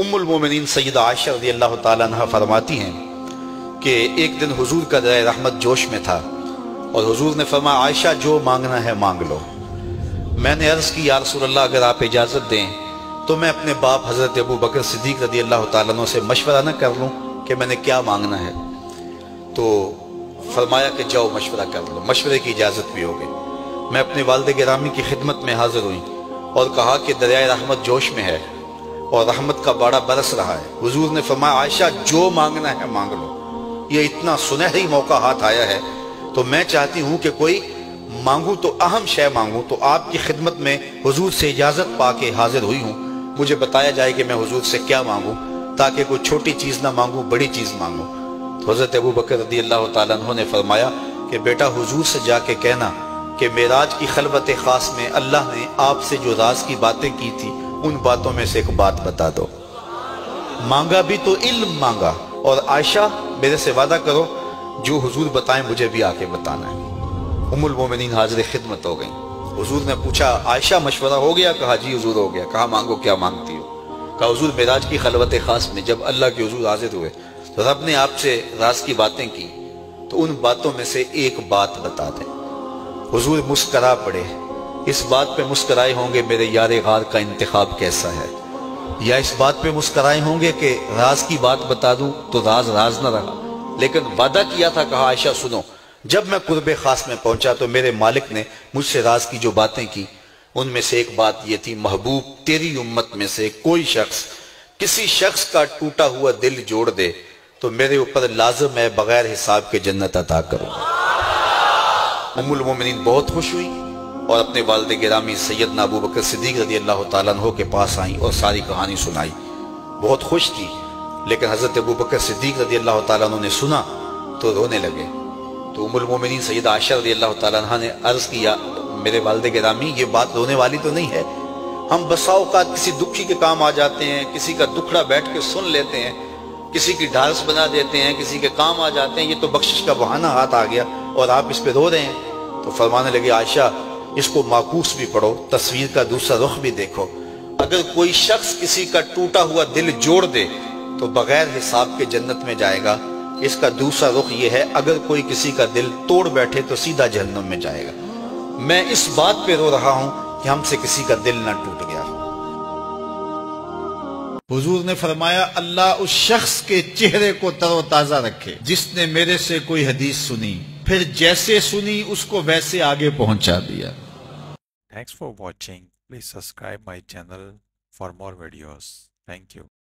ام المومنین سیدہ عائشہ رضی اللہ تعالیٰ عنہ فرماتی ہیں کہ ایک دن حضور کا دریا رحمت جوش میں تھا اور حضور نے فرمایا عائشہ جو مانگنا ہے مانگ لو۔ میں نے عرض کی یا رسول اللہ اگر آپ اجازت دیں تو میں اپنے باپ حضرت ابو بکر صدیق رضی اللہ تعالیٰ عنہ سے مشورہ نہ کر لوں کہ میں نے کیا مانگنا ہے؟ تو فرمایا کہ جاؤ مشورہ کر لو، مشورے کی اجازت بھی ہو گئی۔ میں اپنے والد گرامی کی خدمت میں حاضر ہوئی اور کہا کہ دریائے رحمت جوش میں ہے اور رحمت کا باڑہ برس رہا ہے۔ حضور نے فرمایا عائشہ جو مانگنا ہے مانگ لو، یہ اتنا سنہری موقع ہاتھ آیا ہے تو میں چاہتی ہوں کہ کوئی مانگوں تو اہم شے مانگوں۔ تو آپ کی خدمت میں حضور سے اجازت پا کے حاضر ہوئی ہوں، مجھے بتایا جائے کہ میں حضور سے کیا مانگوں تاکہ کوئی چھوٹی چیز نہ مانگوں، بڑی چیز مانگوں۔ تو حضرت ابو بکر رضی اللہ تعالیٰ عنہ نے فرمایا کہ بیٹا حضور سے جا کے کہنا کہ معراج کی خلوت خاص میں اللہ نے آپ سے جو راز کی باتیں کی تھی ان باتوں میں سے ایک بات بتا دو۔ مانگا بھی تو علم مانگا، اور عائشہ میرے سے وعدہ کرو جو حضور بتائیں مجھے بھی آ کے بتانا ہے۔ ام المومنین حاضر خدمت ہو گئیں۔ حضور نے پوچھا عائشہ مشورہ ہو گیا؟ کہا جی حضور ہو گیا۔ کہا مانگو کیا مانگتی ہو؟ کہا حضور معراج کی خلوت خاص میں جب اللہ کے حضور حاضر ہوئے تو رب نے آپ سے راز کی باتیں کی تو ان باتوں میں سے ایک بات بتا دیں۔ حضور مسکرا پڑے، اس بات پہ مسکرائے ہوں گے میرے یار غار کا انتخاب کیسا ہے، یا اس بات پہ مسکرائے ہوں گے کہ راز کی بات بتا دوں تو راز راز نہ رہا، لیکن وعدہ کیا تھا۔ کہا عائشہ سنو، جب میں قرب خاص میں پہنچا تو میرے مالک نے مجھ سے راز کی جو باتیں کی ان میں سے ایک بات یہ تھی، محبوب تیری امت میں سے کوئی شخص کسی شخص کا ٹوٹا ہوا دل جوڑ دے تو میرے اوپر لازم ہے بغیر حساب کے جنت عطا کروں۔ ام المومنین بہت خوش ہوئی اور اپنے والد گرامی سیدنا ابو بکر صدیق رضی اللہ تعالیٰ عنہ کے پاس آئیں اور ساری کہانی سنائی۔ بہت خوش تھی، لیکن حضرت ابو بکر صدیق رضی اللہ تعالیٰ عنہ نے سنا تو رونے لگے۔ تو ام المومنین سیدہ عائشہ رضی اللہ تعالیٰ عنہ نے عرض کیا میرے والد گرامی یہ بات رونے والی تو نہیں ہے، ہم بسا اوقات کسی دکھی کے کام آ جاتے ہیں، کسی کا دکھڑا بیٹھ کے سن لیتے ہیں، کسی کی ڈھارس بنا دیتے ہیں، کسی کے کام آ جاتے ہیں، یہ تو بخشش کا بہانہ ہاتھ آ گیا اور آپ اس پہ رو رہے ہیں۔ تو فرمانے لگے عائشہ اس کو معکوس بھی پڑھو، تصویر کا دوسرا رخ بھی دیکھو، اگر کوئی شخص کسی کا ٹوٹا ہوا دل جوڑ دے تو بغیر حساب کے جنت میں جائے گا، اس کا دوسرا رخ یہ ہے اگر کوئی کسی کا دل توڑ بیٹھے تو سیدھا جہنم میں جائے گا۔ میں اس بات پہ رو رہا ہوں کہ ہم سے کسی کا دل نہ ٹوٹ گیا۔ حضور نے فرمایا اللہ اس شخص کے چہرے کو تر و تازہ رکھے جس نے میرے سے کوئی حدیث سنی، پھر جیسے سنی اس کو ویسے آگے پہنچا دیا۔ Thanks for watching. Please subscribe my channel for more videos. Thank you.